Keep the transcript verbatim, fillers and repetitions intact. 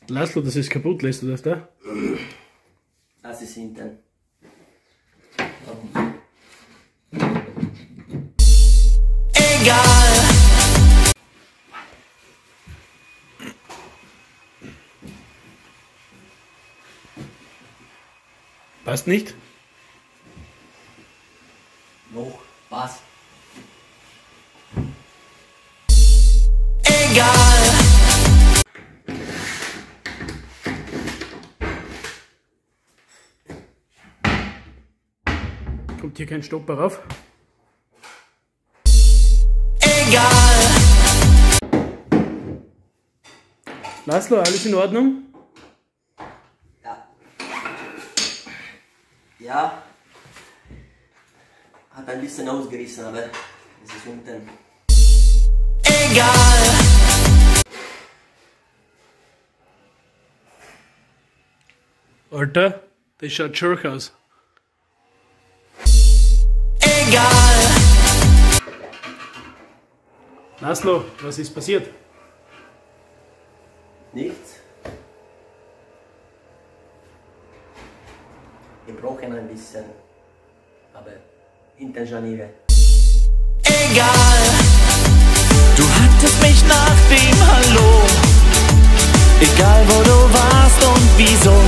Laszlo, das ist kaputt, lässt du das da? Das ist hinten. Egal! Passt nicht? Noch, was? Egal! Kommt hier kein Stopper rauf? Egal! Laszlo, alles in Ordnung? Ja. Ja. Hat ein bisschen ausgerissen, aber es ist unten. Egal! Alter, das schaut schurch aus. Egal! Laszlo, was ist passiert? Nichts. Gebrochen ein bisschen, aber hinten Scharniere. Egal! Du hattest mich nach dem Hallo, egal wo du warst und wieso.